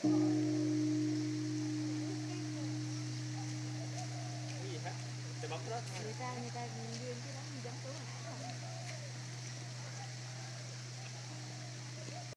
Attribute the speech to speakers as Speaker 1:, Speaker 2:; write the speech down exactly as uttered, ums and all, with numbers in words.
Speaker 1: Cái gì hết? Để bấm đó thôi.
Speaker 2: Người ta người ta duyên cái đó dám xuống.